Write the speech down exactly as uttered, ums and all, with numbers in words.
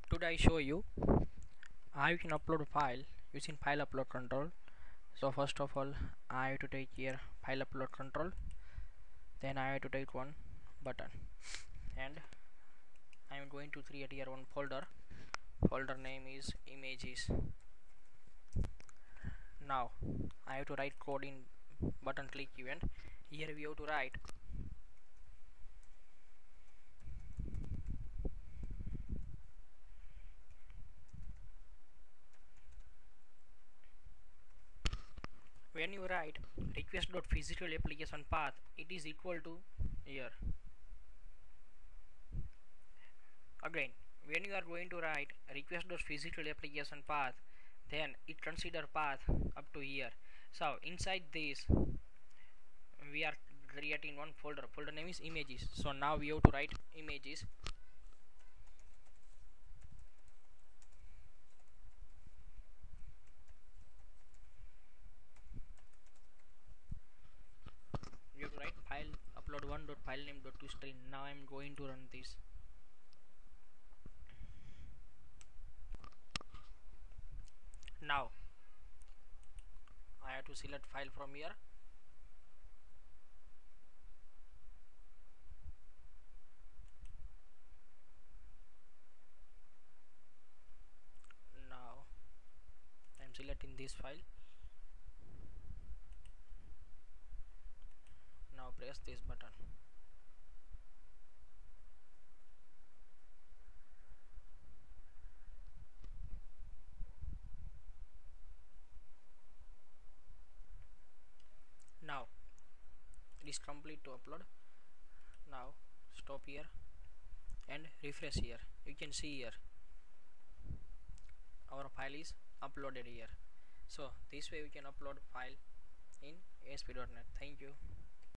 Today I show you how you can upload a file using file upload control. So first of all, I have to take here file upload control, then I have to take one button, and I am going to create here one folder. Folder name is images. Now I have to write code in button click event. Here we have to write when you write request.physical application path, it is equal to here. Again, when you are going to write request.physical application path, then it consider path up to here. So inside this we are creating one folder. Folder name is images. So now we have to write images. We have to write file upload one dot file name dot to string. Now I am going to run this. Now I have to select file from here. Now I am selecting this file. Now press this button. Now it is complete to upload. Now stop here and refresh here. You can see here our file is uploaded here. So this way we can upload file in A S P dot net. Thank you.